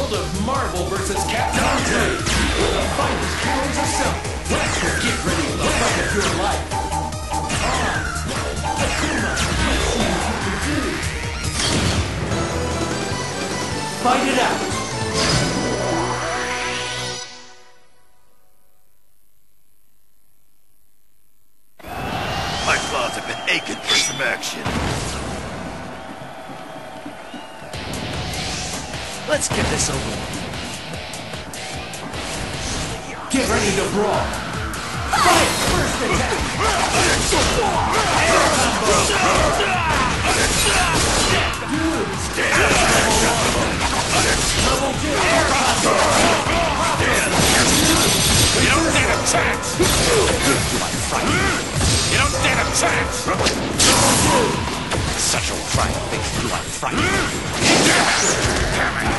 world of Marvel vs. Capcom 3 with the finest heroes assembled. Let's get ready for the fight of your life. Akuma, let's see what you can do. Fight it out. My claws have been aching for some action. Let's get this over with. Get ready to brawl. Fight! First attack! Air combo! Double two! Air combo! You don't stand a chance! You don't stand a chance! Such old frying face, you are frightened. Damn it!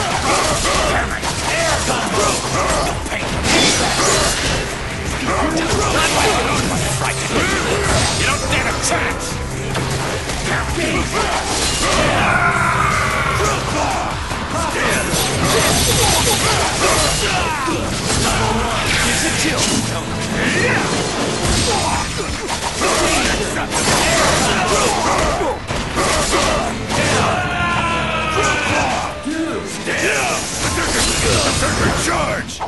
Air combo! No pain. You don't stand a chance! It's a chill. Charge!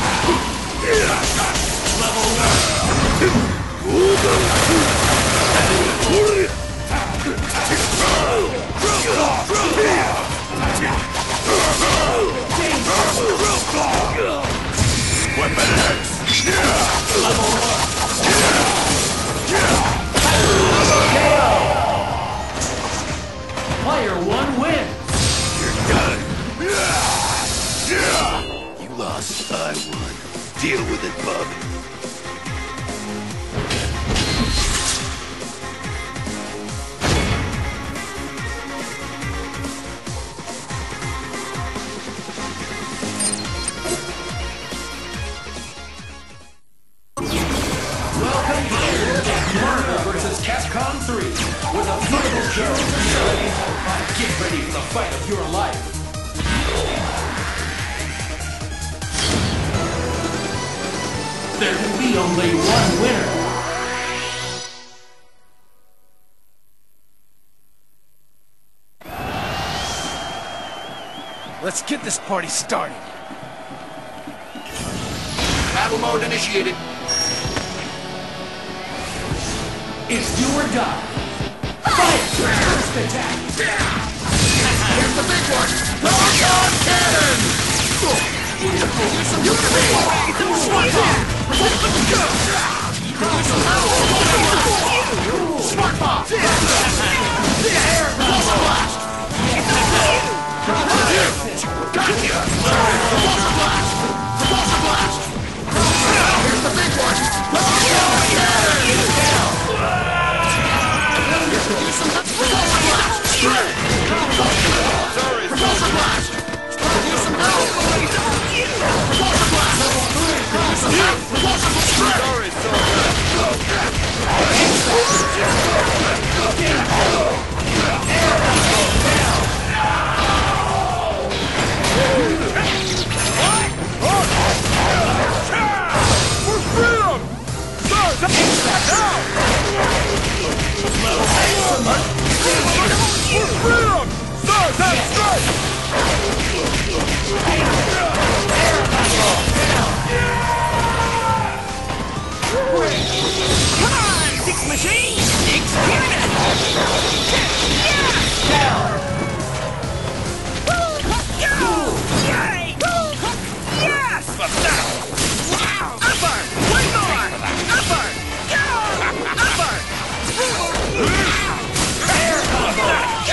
Level 1. Weapon X! Level 1! Player 1 wins! You're done! You lost, I won. Deal with it, bub. Marvel vs. Capcom 3 with a final show. Get ready for the fight of your life. There can be only one winner. Let's get this party started. Battle mode initiated. It's do or die. Fight! First attack! Here's the big one! Proton Cannon! You can be! Smart Bomb! Smart Bomb! Air Blast! Gotcha! Repulsor Blast! Here's the big one! Proton Cannon! Sorry. Repulsor Blast! Produce some help! Repulsor Blast! Produce some help! Repulsor Blast! For freedom! Freedom! Sir, that's strike! Come on, Six Machine! Six Cannon! Down! Yay! Yes! Wow! Upper! One more! Upper! Go! Upper! Air combo!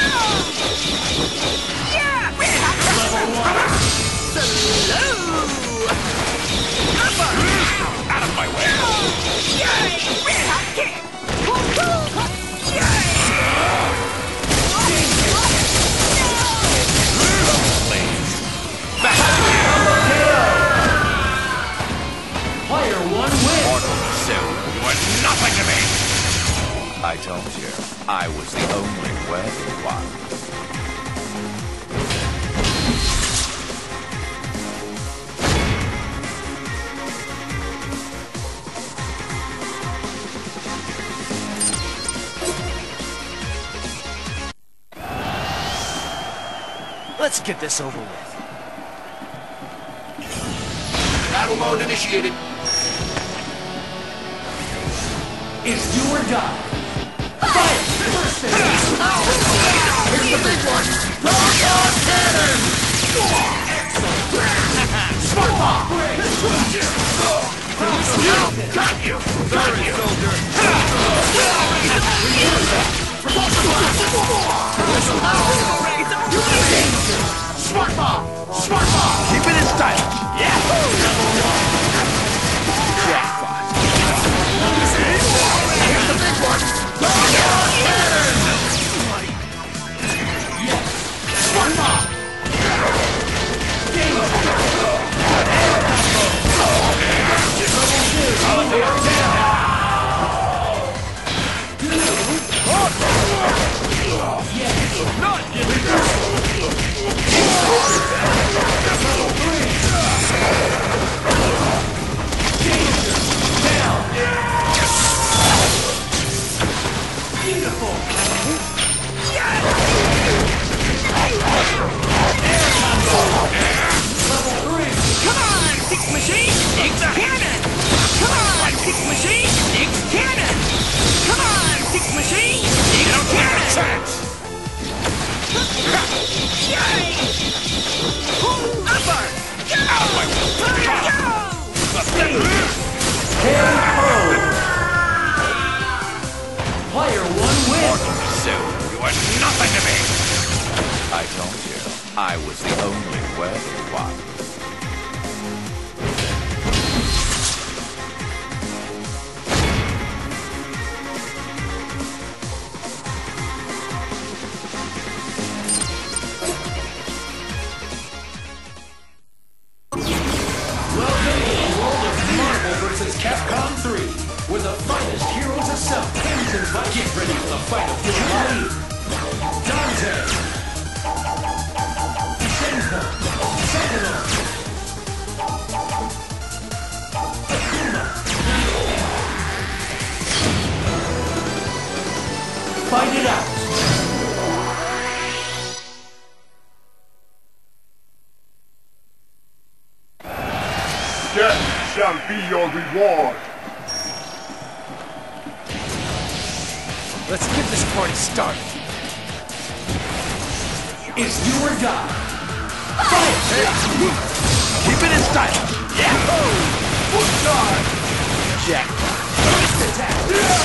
Yeah! Slow! Upper! Out of my way! Yay! Red hot kick! Yay! Player 1 wins! Mortal Soul, you are nothing to me! I told you, I was the only worthy one. Let's get this over with. Battle mode initiated. It's do or die. Fight! First phase. Here's the big one. Rocket cannon. Smart bomb! Got you. Sorry, soldier. Smart bomb. Smart bomb. Keep it in style. Yeah. Jackpot. Here's the big one. Rocket cannon. Yes! Smart bomb. Player one wins! So, you are nothing to me. I told you, I was the only worthy one. Versus Capcom 3, where the finest heroes assemble. Get ready for the fight of your life. Dante, Shenko, Sentinel, Akuma. Fight it out. Death shall be your reward. Let's get this party started. It's do or die. Fight! Keep it in style. Yeah. Jackpot. First attack.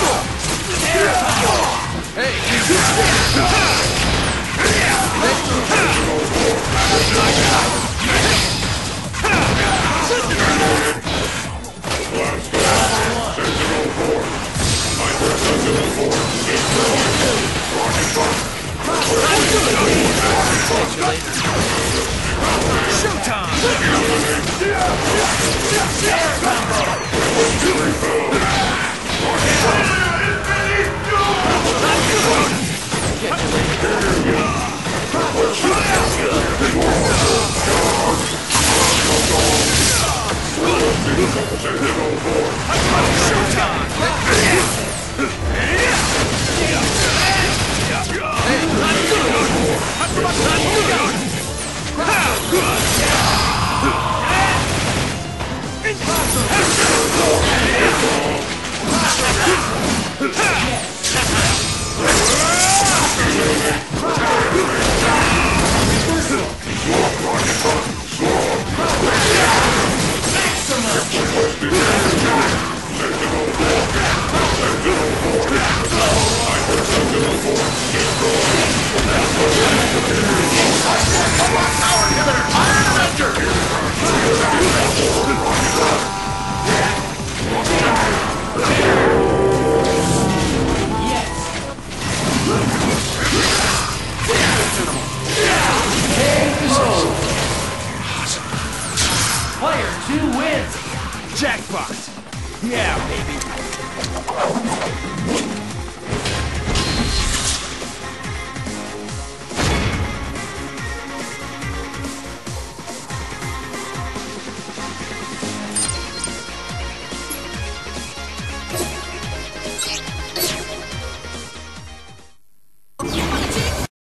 Player 2 wins! Jackpot. Yeah, baby.